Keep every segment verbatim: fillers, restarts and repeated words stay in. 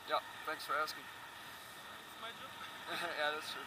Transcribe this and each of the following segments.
Yeah, thanks for asking. It's my job. Yeah, that's true.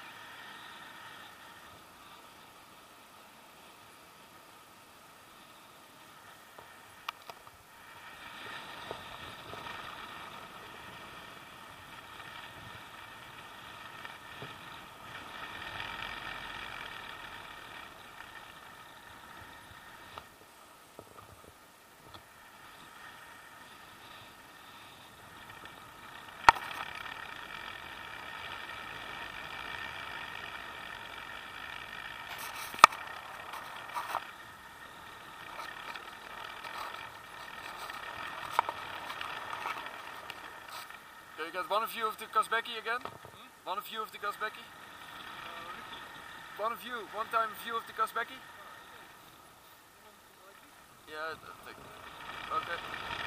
Can you get one view of the Kazbeki again? Hmm? One view of the Kazbeki? Uh, Ricky. One view, one time view of the Kazbeki? You want to like this? Yeah, I think. Okay.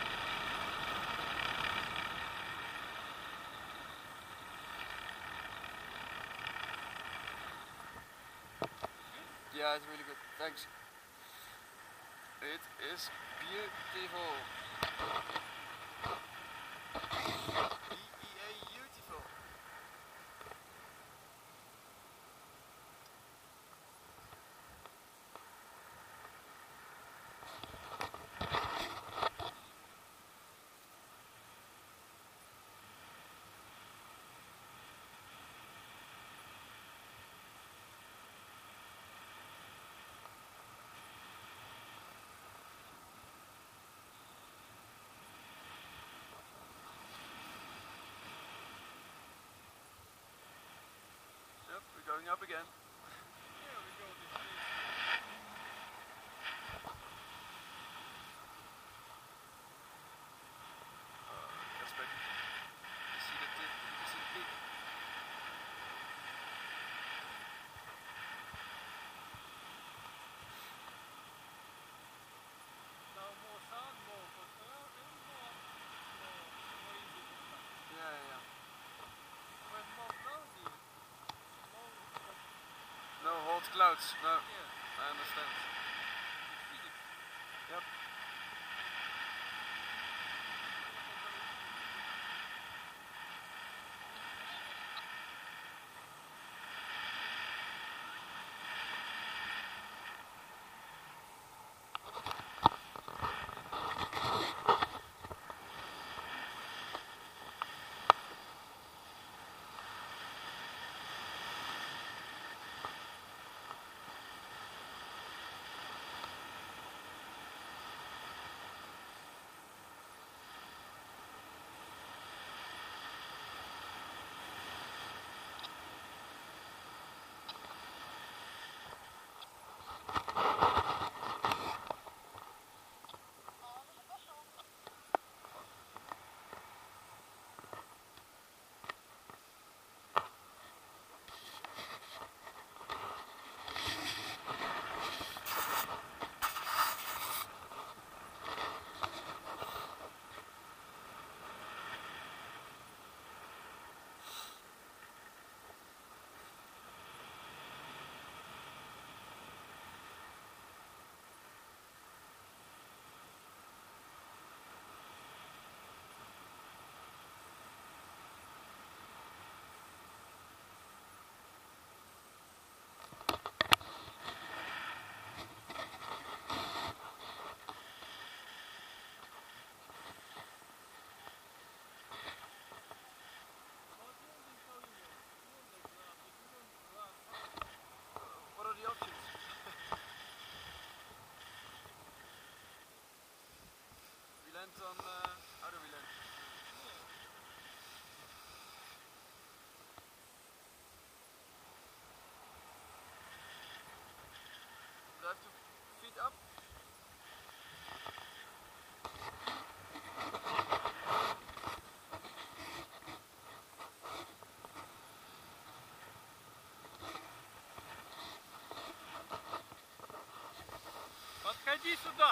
Yeah, it's really good. Thanks. It is beautiful. B E A beautiful. Yep, we're going up again. Yeah, we go this way. Uh, Kazbek. You see the tip, you see the peak. Now more sun, more hot air, and more, more, more easy to start. Yeah, yeah, yeah. When more cloudy, slow, but No hot clouds, no. yeah, I understand. it's physics. Yep. What you want in Saudi? You want the grab, but you want grab fast. What are the options? We land on, uh, how do we land? Yeah. Drive two feet up. Подходи сюда!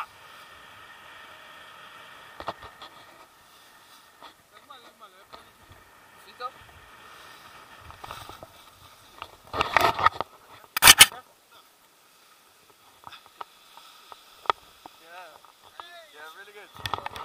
Нормально, нормально, я полечу. Feet up. Yeah. Yeah, really good.